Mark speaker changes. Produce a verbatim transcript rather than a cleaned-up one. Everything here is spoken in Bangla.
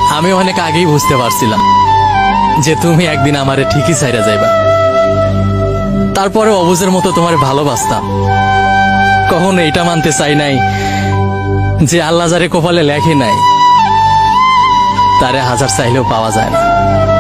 Speaker 1: আমি অনেক আগেই বুঝতে পারছিলাম যে তুমি একদিন আমারে ঠিকই ছাইরা যাইবা। তারপরে অবুজের মতো তোমার ভালোবাসতাম। কখনো এটা মানতে চাই নাই যে আল্লাহ যারে কপালে লেখে নাই তারে হাজার চাইলেও পাওয়া যায় না।